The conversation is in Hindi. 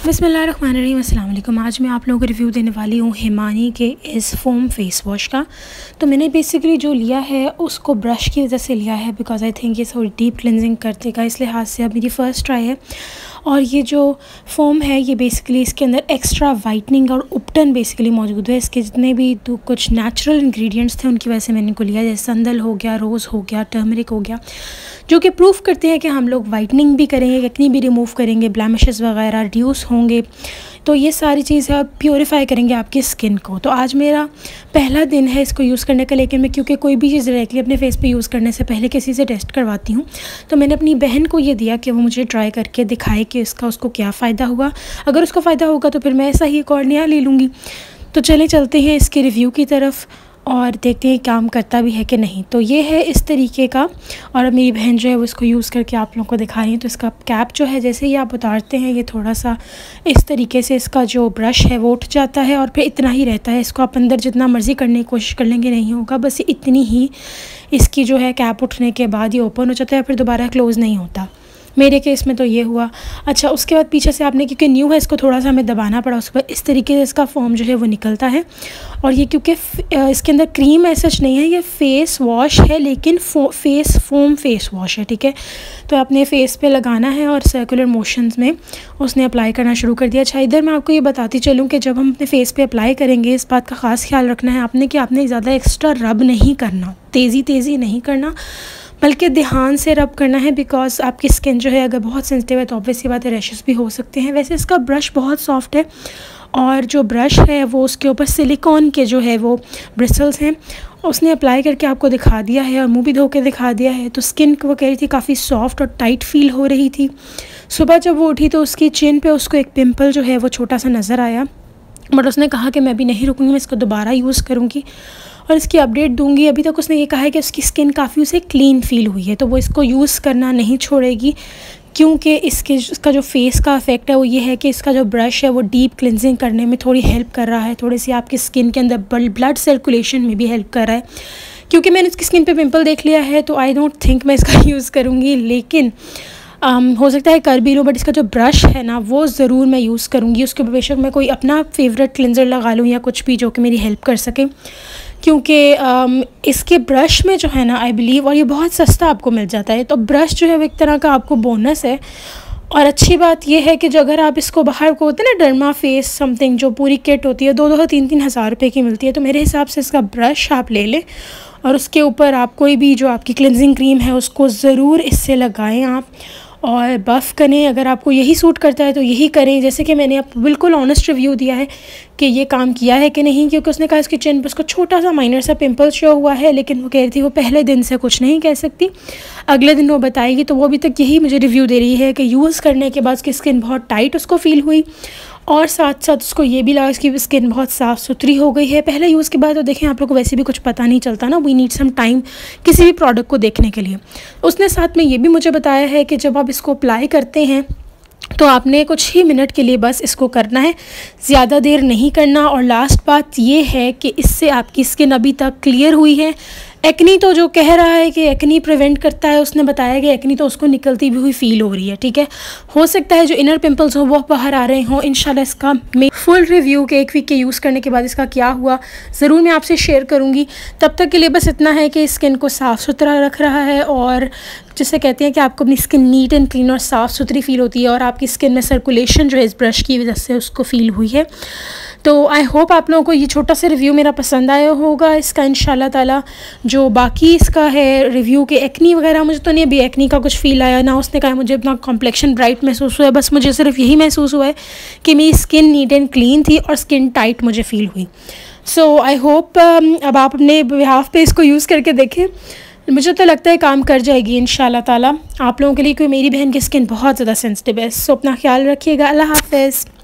बिस्मिल्लाहिर्रहमानिर्रहीम, अस्सलाम वालेकुम। आज मैं आप लोगों को रिव्यू देने वाली हूँ हिमानी के इस फोम फेस वॉश का। तो मैंने बेसिकली जो लिया है उसको ब्रश की वजह से लिया है, बिकॉज़ आई थिंक ये थोड़ी डीप क्लिनजिंग कर देगा, इस लिहाज से अब मेरी फ़र्स्ट ट्राई है। और ये जो फोम है ये बेसिकली इसके अंदर एक्स्ट्रा वाइटनिंग और उपटन बेसिकली मौजूद है। इसके जितने भी कुछ नेचुरल इंग्रेडिएंट्स थे उनकी वजह से मैंने को लिया, जैसे संदल हो गया, रोज़ हो गया, टर्मरिक हो गया, जो कि प्रूफ करते हैं कि हम लोग वाइटनिंग भी करेंगे, एक्ने भी रिमूव करेंगे, ब्लैमिशेस वगैरह रिड्यूस होंगे। तो ये सारी चीज़ें प्योरीफाई करेंगे आपकी स्किन को। तो आज मेरा पहला दिन है इसको यूज़ करने का, लेकिन मैं क्योंकि कोई भी चीज़ डायरेक्टली अपने फेस पे यूज़ करने से पहले किसी से टेस्ट करवाती हूँ, तो मैंने अपनी बहन को ये दिया कि वो मुझे ट्राई करके दिखाए कि इसका उसको क्या फ़ायदा हुआ। अगर उसको फ़ायदा होगा तो फिर मैं ऐसा ही एक और नया ले लूँगी। तो चले चलते हैं इसके रिव्यू की तरफ और देखते हैं काम करता भी है कि नहीं। तो ये है इस तरीके का, और मेरी बहन जो है वो इसको यूज़ करके आप लोगों को दिखा रही है। तो इसका कैप जो है जैसे ही आप उतारते हैं ये थोड़ा सा इस तरीके से इसका जो ब्रश है वो उठ जाता है और फिर इतना ही रहता है। इसको आप अंदर जितना मर्ज़ी करने की कोशिश कर लेंगे नहीं होगा, बस इतनी ही इसकी जो है कैप उठने के बाद ये ओपन हो जाता है, फिर दोबारा क्लोज़ नहीं होता। मेरे केस में तो ये हुआ। अच्छा, उसके बाद पीछे से आपने, क्योंकि न्यू है, इसको थोड़ा सा हमें दबाना पड़ा, उसके बाद इस तरीके से इसका फोम जो है वो निकलता है। और ये क्योंकि इसके अंदर क्रीम ऐसा नहीं है, ये फेस वॉश है, लेकिन फोम फेस वॉश है, ठीक है। तो आपने फेस पे लगाना है और सर्कुलर मोशंस में उसने अप्लाई करना शुरू कर दिया। अच्छा, इधर मैं आपको ये बताती चलूँ कि जब हम अपने फेस पे अप्लाई करेंगे इस बात का ख़ास ख्याल रखना है आपने कि आपने ज़्यादा एक्स्ट्रा रब नहीं करना, तेज़ी नहीं करना, बल्कि ध्यान से रब करना है, बिकॉज़ आपकी स्किन जो है अगर बहुत सेंसिटिव है तो ऑब्वियस सी बात है रैशेस भी हो सकते हैं। वैसे इसका ब्रश बहुत सॉफ्ट है और जो ब्रश है वो उसके ऊपर सिलिकॉन के जो है वो ब्रिसल्स हैं, उसने अप्लाई करके आपको दिखा दिया है और मुंह भी धो के दिखा दिया है। तो स्किन वो कह रही थी काफ़ी सॉफ्ट और टाइट फील हो रही थी। सुबह जब वो उठी तो उसकी चिन पे उसको एक पिंपल जो है वो छोटा सा नज़र आया, बट उसने कहा कि मैं भी नहीं रुकूँगी, मैं इसको दोबारा यूज़ करूँगी और इसकी अपडेट दूंगी। अभी तक उसने ये कहा है कि उसकी स्किन काफ़ी उसे क्लीन फील हुई है, तो वो इसको यूज़ करना नहीं छोड़ेगी, क्योंकि इसका जो फेस का इफ़ेक्ट है वो ये है कि इसका जो ब्रश है वो डीप क्लिनजिंग करने में थोड़ी हेल्प कर रहा है, थोड़ी सी आपकी स्किन के अंदर ब्लड सर्कुलेशन में भी हेल्प कर रहा है। क्योंकि मैंने इसकी स्किन पे पिंपल देख लिया है तो आई डोंट थिंक मैं इसका यूज़ करूँगी, लेकिन हो सकता है कर भी लूँ, बट इसका जो ब्रश है ना वो ज़रूर मैं यूज़ करूँगी। उसके ऊपर बेशक मैं कोई अपना फेवरेट क्लिनज़र लगा लूँ या कुछ भी जो कि मेरी हेल्प कर सके, क्योंकि इसके ब्रश में जो है ना आई बिलीव, और ये बहुत सस्ता आपको मिल जाता है, तो ब्रश जो है वो एक तरह का आपको बोनस है। और अच्छी बात यह है कि जो अगर आप इसको बाहर को होते हैं ना डर्मा फेस समथिंग, जो पूरी किट होती है 2-2 3-3 हज़ार रुपये की मिलती है, तो मेरे हिसाब से इसका ब्रश आप ले लें और उसके ऊपर आप कोई भी जो आपकी क्लिनजिंग क्रीम है उसको ज़रूर इससे लगाएं आप और बफ़ करें। अगर आपको यही सूट करता है तो यही करें। जैसे कि मैंने आपको बिल्कुल ऑनेस्ट रिव्यू दिया है कि ये काम किया है कि नहीं, क्योंकि उसने कहा इसकी चिन पर उसको छोटा सा माइनर सा पिंपल शो हुआ है, लेकिन वो कह रही थी वो पहले दिन से कुछ नहीं कह सकती, अगले दिन वो बताएगी। तो वो अभी तक यही मुझे रिव्यू दे रही है कि यूज़ करने के बाद उसकी स्किन बहुत टाइट उसको फ़ील हुई और साथ साथ उसको ये भी लगा कि स्किन बहुत साफ़ सुथरी हो गई है पहले यूज़ के बाद। तो देखें, आप लोग को वैसे भी कुछ पता नहीं चलता ना, वी नीड सम टाइम किसी भी प्रोडक्ट को देखने के लिए। उसने साथ में ये भी मुझे बताया है कि जब आप इसको अप्लाई करते हैं तो आपने कुछ ही मिनट के लिए बस इसको करना है, ज़्यादा देर नहीं करना। और लास्ट बात ये है कि इससे आपकी स्किन अभी तक क्लियर हुई है। एक्नी तो जो कह रहा है कि एक्नी प्रिवेंट करता है, उसने बताया कि एक्नी तो उसको निकलती भी हुई फील हो रही है, ठीक है। हो सकता है जो इनर पिंपल्स हो वो बाहर आ रहे हों। इंशाल्लाह इसका मैं फुल रिव्यू के 1 वीक के यूज़ करने के बाद इसका क्या हुआ ज़रूर मैं आपसे शेयर करूँगी। तब तक के लिए बस इतना है कि स्किन को साफ़ सुथरा रख रहा है, और जिसे कहते हैं कि आपको अपनी स्किन नीट एंड क्लीन और साफ़ सुथरी फील होती है, और आपकी स्किन में सर्कुलेशन जो है इस ब्रश की वजह से उसको फ़ील हुई है। तो आई होप आप लोगों को ये छोटा सा रिव्यू मेरा पसंद आया होगा इसका इंशाल्लाह ताला। जो बाकी इसका है रिव्यू के एक्नी वगैरह, मुझे तो नहीं अभी एक्नी का कुछ फ़ील आया ना, उसने कहा मुझे अपना कॉम्प्लेक्शन ब्राइट महसूस हुआ है, बस मुझे सिर्फ यही महसूस हुआ है कि मेरी स्किन नीट एंड क्लीन थी और स्किन टाइट मुझे फ़ील हुई। सो आई होप अब आप अपने बिहाफ पे इसको यूज़ करके देखें, मुझे तो लगता है काम कर जाएगी इंशाल्लाह ताला आप लोगों के लिए, क्योंकि मेरी बहन की स्किन बहुत ज़्यादा सेंसिटिव है। सो अपना ख्याल रखिएगा। अल्लाह हाफ़िज़।